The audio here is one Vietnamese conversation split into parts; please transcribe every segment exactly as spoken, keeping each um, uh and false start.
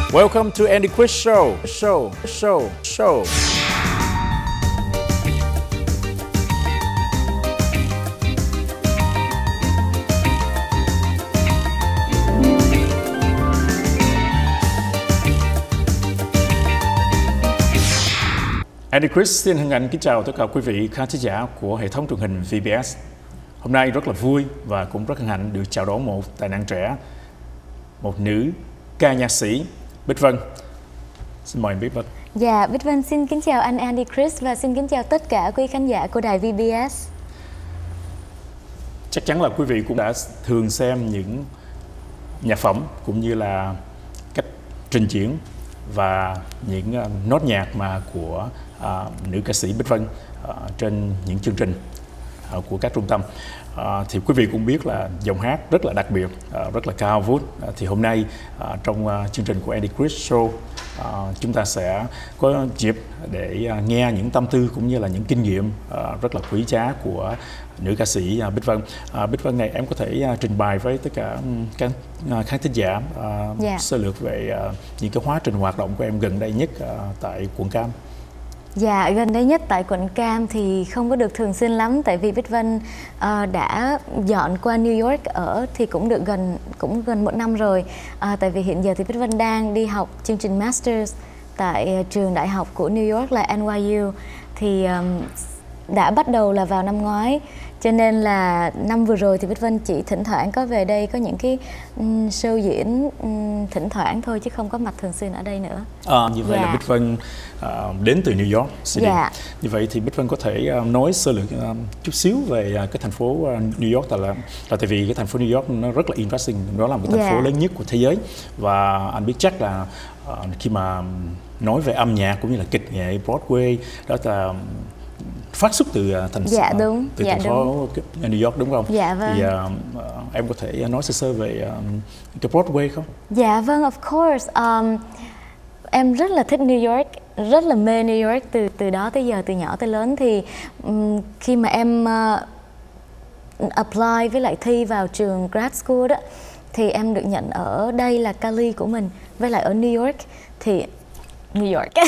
Welcome to Andy Chris Show. Show, show, show. Andy Chris xin hân hạnh kính chào tất cả quý vị khán thính giả của hệ thống truyền hình vê bê ét. Hôm nay rất là vui và cũng rất hân hạnh được chào đón một tài năng trẻ, một nữ ca nhạc sĩ Bích Vân. Xin mời Bích Vân. Dạ, Bích Vân xin kính chào anh Andy Chris và xin kính chào tất cả quý khán giả của đài vê bê ét. Chắc chắn là quý vị cũng đã thường xem những nhạc phẩm cũng như là cách trình diễn và những uh, nốt nhạc mà của uh, nữ ca sĩ Bích Vân uh, trên những chương trình uh, của các trung tâm. Uh, thì quý vị cũng biết là giọng hát rất là đặc biệt, uh, rất là cao vút. Uh, thì hôm nay uh, trong uh, chương trình của Andy Chris Show, uh, chúng ta sẽ có dịp để uh, nghe những tâm tư cũng như là những kinh nghiệm uh, rất là quý giá của nữ ca sĩ uh, Bích Vân. Uh, Bích Vân này, em có thể uh, trình bày với tất cả um, các uh, khán thính giả uh, yeah. sơ lược về uh, những cái hóa trình hoạt động của em gần đây nhất uh, tại quận Cam. Dạ, gần đây nhất tại quận Cam thì không có được thường xuyên lắm, tại vì Bích Vân uh, đã dọn qua New York ở thì cũng được gần cũng gần một năm rồi. Uh, tại vì hiện giờ thì Bích Vân đang đi học chương trình Masters tại uh, trường đại học của New York là en y u, thì um, đã bắt đầu là vào năm ngoái. Cho nên là năm vừa rồi thì Bích Vân chỉ thỉnh thoảng có về đây, có những cái um, show diễn um, thỉnh thoảng thôi chứ không có mặt thường xuyên ở đây nữa. À, như vậy yeah. là Bích Vân uh, đến từ New York City. Yeah. Như vậy thì Bích Vân có thể uh, nói sơ lược uh, chút xíu về uh, cái thành phố uh, New York, tại là, là tại vì cái thành phố New York nó rất là interesting, nó là một thành yeah. phố lớn nhất của thế giới, và anh biết chắc là uh, khi mà nói về âm nhạc cũng như là kịch nghệ Broadway đó là phát xuất từ thành, dạ, đúng. từ dạ, thành phố đúng. New York, đúng không? Dạ vâng. Thì uh, em có thể nói sơ sơ về um, cái Broadway không? Dạ vâng, of course. Um, em rất là thích New York, rất là mê New York từ từ đó tới giờ, từ nhỏ tới lớn. Thì um, khi mà em uh, apply với lại thi vào trường grad school đó, thì em được nhận ở đây là Cali của mình, với lại ở New York thì New York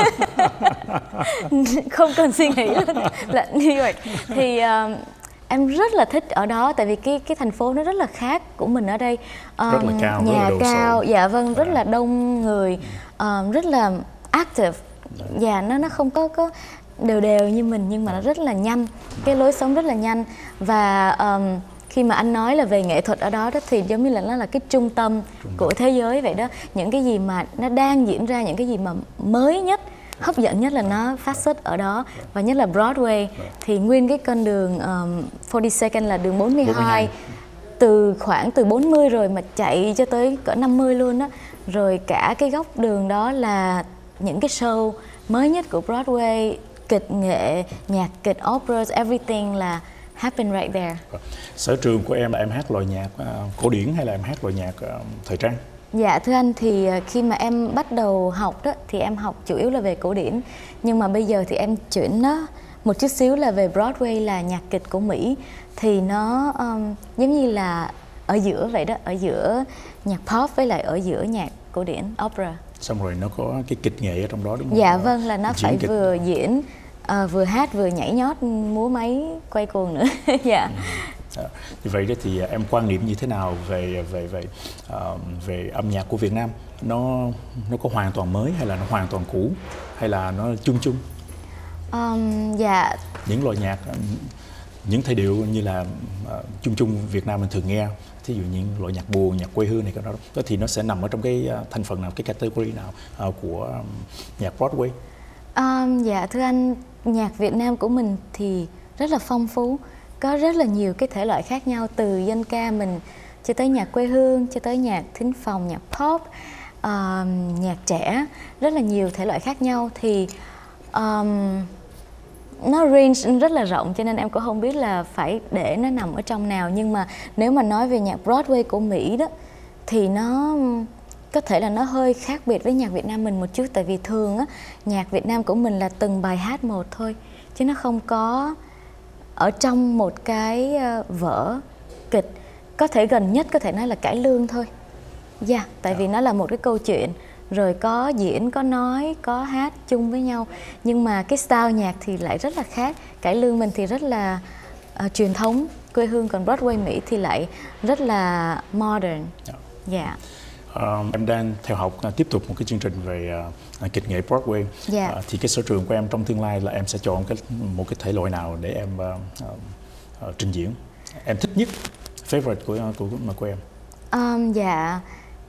không cần suy nghĩ là New York thì uh, em rất là thích ở đó, tại vì cái cái thành phố nó rất là khác của mình ở đây. Um, rất là cao, nhà rất là cao, sổ. Dạ vâng, rất à. là đông người, um, rất là active. Dạ, nó nó không có có đều đều như mình, nhưng mà nó rất là nhanh, cái lối sống rất là nhanh. Và um, khi mà anh nói là về nghệ thuật ở đó, đó thì giống như là nó là cái trung tâm, trung của thế giới vậy đó. Những cái gì mà nó đang diễn ra, những cái gì mà mới nhất, hấp dẫn nhất là nó phát xuất ở đó. Và nhất là Broadway thì nguyên cái con đường um, forty-second là đường bốn mươi hai, từ khoảng từ bốn mươi rồi mà chạy cho tới cỡ năm mươi luôn á. Rồi cả cái góc đường đó là những cái show mới nhất của Broadway, kịch nghệ, nhạc kịch, operas, everything là happen right there. Sở trường của em là em hát loại nhạc uh, cổ điển hay là em hát loại nhạc uh, thời trang? Dạ thưa anh, thì khi mà em bắt đầu học đó thì em học chủ yếu là về cổ điển, nhưng mà bây giờ thì em chuyển nó một chút xíu là về Broadway, là nhạc kịch của Mỹ. Thì nó um, giống như là ở giữa vậy đó, ở giữa nhạc pop với lại ở giữa nhạc cổ điển, opera. Xong rồi nó có cái kịch nghệ ở trong đó, đúng không? Dạ vâng, là nó phải kịch. vừa diễn, À, vừa hát vừa nhảy nhót, múa máy, quay cuồng nữa. Dạ. Ừ. À, như vậy thì em quan niệm như thế nào về về về uh, về âm nhạc của Việt Nam? Nó nó có hoàn toàn mới hay là nó hoàn toàn cũ, hay là nó chung chung? Um, dạ. Những loại nhạc, những thể điệu như là uh, chung chung Việt Nam mình thường nghe, thí dụ những loại nhạc buồn, nhạc quê hương này cái đó, đó thì nó sẽ nằm ở trong cái uh, thành phần nào, cái category nào uh, của um, nhạc Broadway? Um, dạ thưa anh, nhạc Việt Nam của mình thì rất là phong phú, có rất là nhiều cái thể loại khác nhau, từ dân ca mình cho tới nhạc quê hương, cho tới nhạc thính phòng, nhạc pop, um, nhạc trẻ, rất là nhiều thể loại khác nhau. Thì um, nó range rất là rộng, cho nên em cũng không biết là phải để nó nằm ở trong nào. Nhưng mà nếu mà nói về nhạc Broadway của Mỹ đó thì nó có thể là nó hơi khác biệt với nhạc Việt Nam mình một chút. Tại vì thường á, nhạc Việt Nam của mình là từng bài hát một thôi, chứ nó không có ở trong một cái vở kịch. Có thể gần nhất có thể nói là cải lương thôi. Dạ, yeah, tại vì nó là một cái câu chuyện rồi có diễn, có nói, có hát chung với nhau. Nhưng mà cái style nhạc thì lại rất là khác. Cải Lương mình thì rất là uh, truyền thống, quê hương, còn Broadway Mỹ thì lại rất là modern. Dạ. Yeah. Uh, em đang theo học uh, tiếp tục một cái chương trình về uh, kịch nghệ Broadway. Yeah. Uh, thì cái sở trường của em trong tương lai là em sẽ chọn cái một cái thể loại nào để em uh, uh, uh, trình diễn? Em thích nhất, favorite của của của, của em? Um, dạ.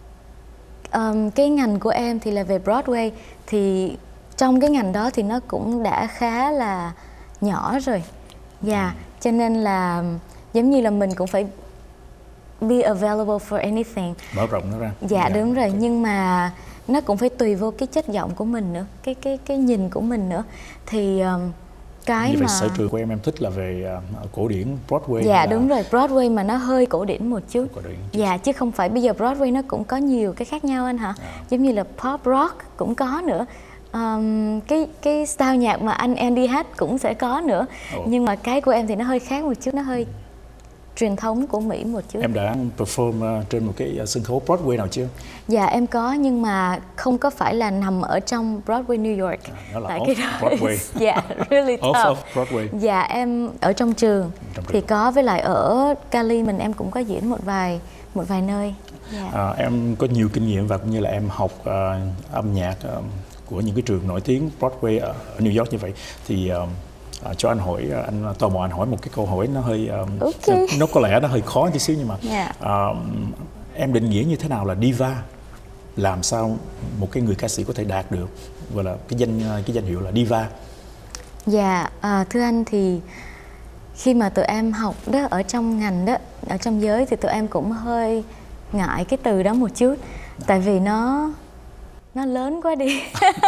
Um, cái ngành của em thì là về Broadway, thì trong cái ngành đó thì nó cũng đã khá là nhỏ rồi. Dạ. Yeah. Ừ. Cho nên là giống như là mình cũng phải be available for anything. Mở rộng nó ra. Dạ yeah, đúng rồi, okay. Nhưng mà nó cũng phải tùy vô cái chất giọng của mình nữa, cái cái cái nhìn của mình nữa. Thì um, cái như mà vậy sở trường của em em thích là về uh, cổ điển Broadway. Dạ là... đúng rồi, Broadway mà nó hơi cổ điển một chút. Cổ điển dạ chứ không phải bây giờ Broadway nó cũng có nhiều cái khác nhau anh hả? À. Giống như là pop rock cũng có nữa. Um, cái cái style nhạc mà anh Andy hát cũng sẽ có nữa. Ồ. Nhưng mà cái của em thì nó hơi khác một chút, nó hơi truyền thống của Mỹ một chút. Em đã perform uh, trên một cái uh, sân khấu Broadway nào chưa? Dạ em có, nhưng mà không có phải là nằm ở trong Broadway New York. À, nó là tại off cái đó Broadway. Dạ, really tough. Off, off Broadway. Dạ em ở trong trường. trong trường thì có, với lại ở Cali mình em cũng có diễn một vài một vài nơi. Dạ. À, em có nhiều kinh nghiệm và cũng như là em học uh, âm nhạc uh, của những cái trường nổi tiếng Broadway ở New York như vậy thì uh, À, cho anh hỏi, anh tò mò anh hỏi một cái câu hỏi nó hơi um, okay. nó có lẽ nó hơi khó chút xíu, nhưng mà yeah. uh, em định nghĩa như thế nào là diva? Làm sao một cái người ca sĩ có thể đạt được gọi là cái danh cái danh hiệu là diva? Dạ, yeah, à, thưa anh thì khi mà tụi em học đó ở trong ngành đó, ở trong giới thì tụi em cũng hơi ngại cái từ đó một chút, à. Tại vì nó nó lớn quá đi.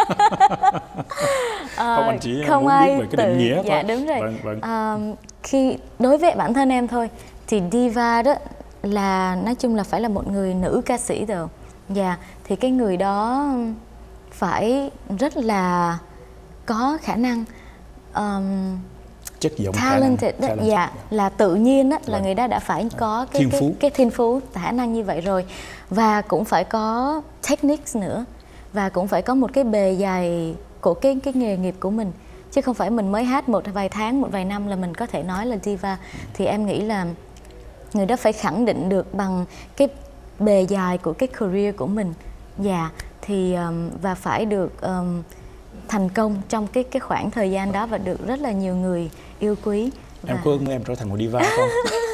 à, không anh chỉ không muốn ai biết về cái định tự... nghĩa thôi. Dạ đúng rồi. Vâng, vâng. À, khi đối với bản thân em thôi thì diva đó là nói chung là phải là một người nữ ca sĩ rồi. Dạ, thì cái người đó phải rất là có khả năng, um, chất giọng, talented đó, talented. Dạ, là tự nhiên đó, là người đó đã phải có cái thiên phú. cái, cái thiên phú khả năng như vậy rồi, và cũng phải có techniques nữa, và cũng phải có một cái bề dày của cái cái nghề nghiệp của mình, chứ không phải mình mới hát một vài tháng, một vài năm là mình có thể nói là diva. Thì em nghĩ là người đó phải khẳng định được bằng cái bề dài của cái career của mình. Dạ, thì um, và phải được um, thành công trong cái cái khoảng thời gian đó và được rất là nhiều người yêu quý. Em và... có ước mơ em trở thành một diva không?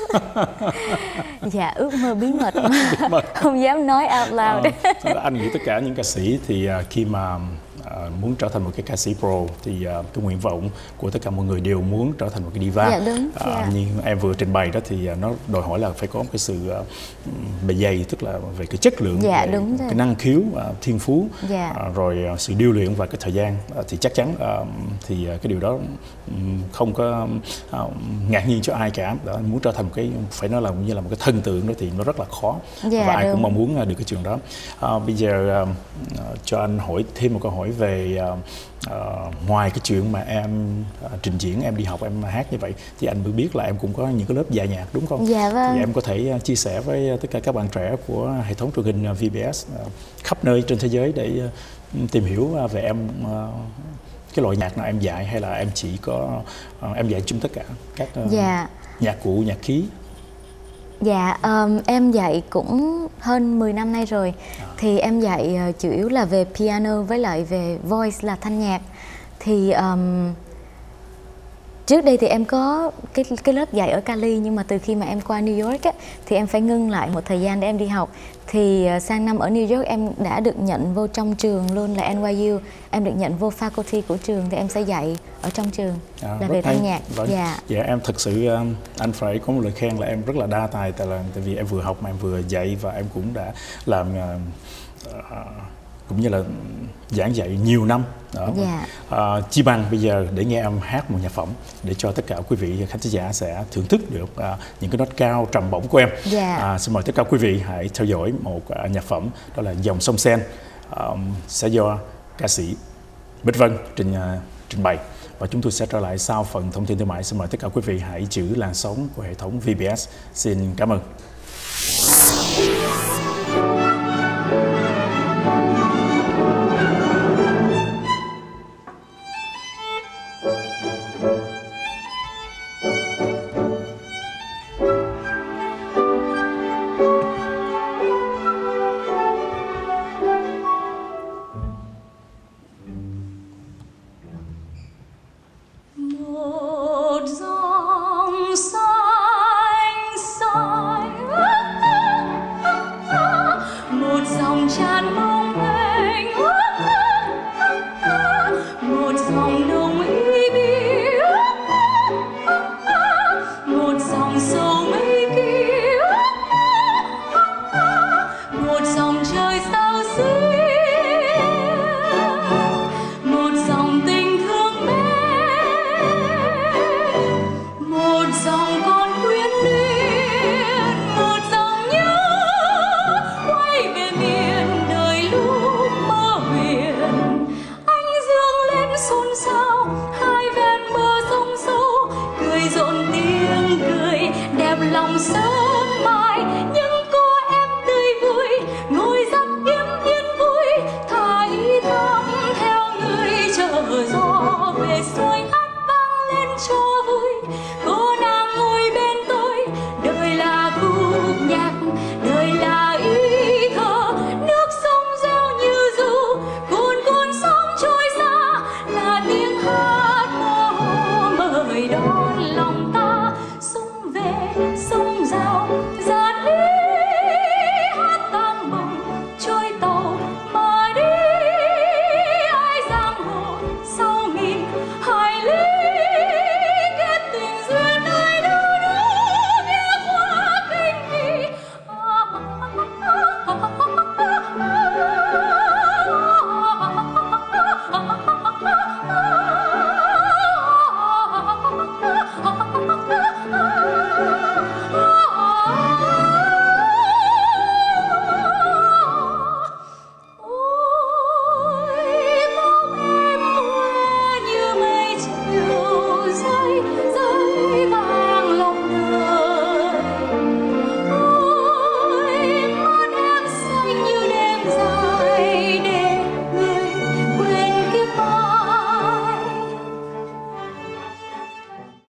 Dạ, ước mơ bí mật mà không dám nói out loud. À, anh nghĩ tất cả những ca sĩ thì uh, khi mà uh, muốn trở thành một cái ca sĩ pro thì uh, cái nguyện vọng của tất cả mọi người đều muốn trở thành một cái diva. Dạ đúng. Uh, dạ. Nhưng em vừa trình bày đó thì uh, nó đòi hỏi là phải có một cái sự uh, bề dày, tức là về cái chất lượng, dạ, về đúng rồi. cái năng khiếu, uh, thiên phú, dạ. uh, rồi uh, sự điêu luyện và cái thời gian, uh, thì chắc chắn uh, thì uh, cái điều đó um, không có uh, ngạc nhiên cho ai cả. Đó, muốn trở thành một cái, phải nói là như là một cái thần tượng đó thì nó rất là khó, dạ, và ai đúng. cũng mong muốn được cái trường đó. Uh, bây giờ uh, cho anh hỏi thêm một câu hỏi về uh, uh, ngoài cái chuyện mà em uh, trình diễn, em đi học, em hát như vậy thì anh mới biết là em cũng có những cái lớp dạy nhạc, đúng không? Dạ vâng. Thì em có thể uh, chia sẻ với tất cả các bạn trẻ của hệ thống truyền hình uh, vê bê ét uh, khắp nơi trên thế giới để uh, tìm hiểu uh, về em, uh, cái loại nhạc nào em dạy, hay là em chỉ có uh, em dạy chung tất cả các uh, dạ. nhạc cụ, nhạc khí? Dạ, um, em dạy cũng hơn mười năm nay rồi. À. Thì em dạy uh, chủ yếu là về piano với lại về voice là thanh nhạc. Thì um, trước đây thì em có cái cái lớp dạy ở Cali, nhưng mà từ khi mà em qua New York á, thì em phải ngưng lại một thời gian để em đi học. Thì uh, sang năm ở New York em đã được nhận vô trong trường luôn là en y u, em được nhận vô faculty của trường, thì em sẽ dạy ở trong trường à, là về thanh nhạc. Vâng. Dạ. Dạ, em thật sự anh phải có một lời khen là em rất là đa tài, tại là tại vì em vừa học mà em vừa dạy, và em cũng đã làm uh, cũng như là giảng dạy nhiều năm đó. Dạ. À, chi bằng bây giờ để nghe em hát một nhạc phẩm để cho tất cả quý vị khán giả sẽ thưởng thức được uh, những cái nốt cao trầm bổng của em. Dạ. À, xin mời tất cả quý vị hãy theo dõi một uh, nhạc phẩm, đó là Dòng Sông Sen, uh, sẽ do ca sĩ Bích Vân trình uh, trình bày, và chúng tôi sẽ trở lại sau phần thông tin thương mại. Xin mời tất cả quý vị hãy giữ làn sóng của hệ thống vê bê ét. Xin cảm ơn. bồng bềnh ước